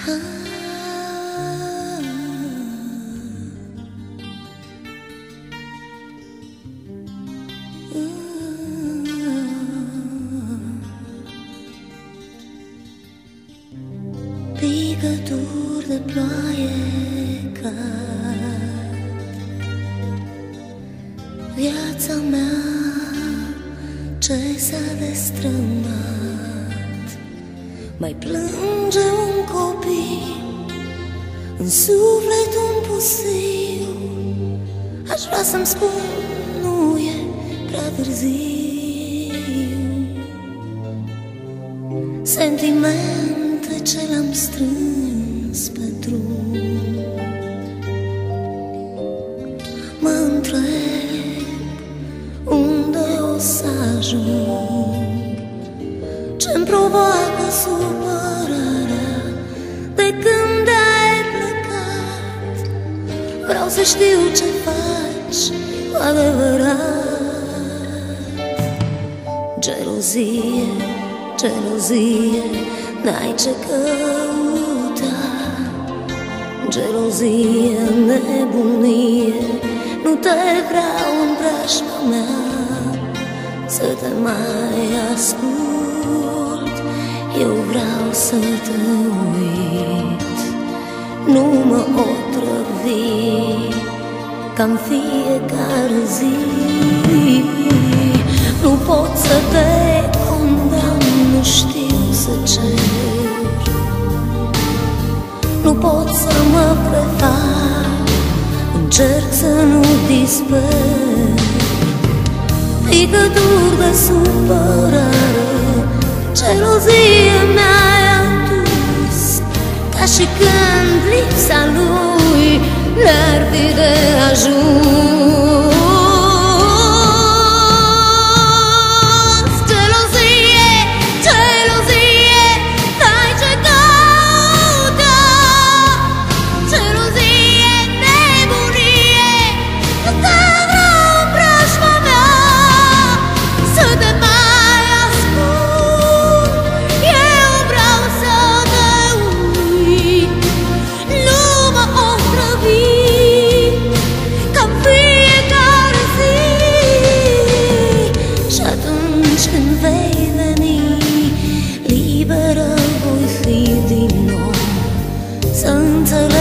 Picături de ploaie cad. Viața mea ce s-a destrămat. Mai plânge un copil în suflet un pustiu. Aș vrea să-mi spun, nu e prea târziu. Sentimente ce le-am strâns pe drum. Mă întreb unde o să ajung. Ce-mi provoacă supărarea de când ai plecat. Vreau să știu ce faci cu adevărat. Gelozie, gelozie, n-ai ce căuta. Gelozie, nebunie, nu te vreau în preajma mea. Să te mai ascult, eu vreau să te uit. Nu mă otrăvi ca-n fiecare zi. Nu pot să te condamn, nu știu să cer. Nu pot să mă prefac, încerc să nu disper. Picături de supărare, gelozie mi-ai adus, ca și când lipsa lui n-ar fi de ajuns. Când vei veni, liberă voi fi din nou. Să înțeleg